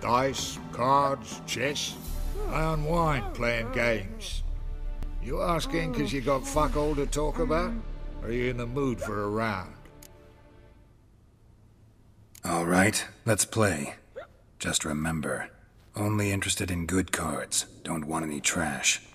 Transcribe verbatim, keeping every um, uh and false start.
Dice, cards, chess. I unwind playing games. You asking because you got fuck all to talk about? Or are you in the mood for a round? All right, let's play. Just remember, only interested in good cards. Don't want any trash.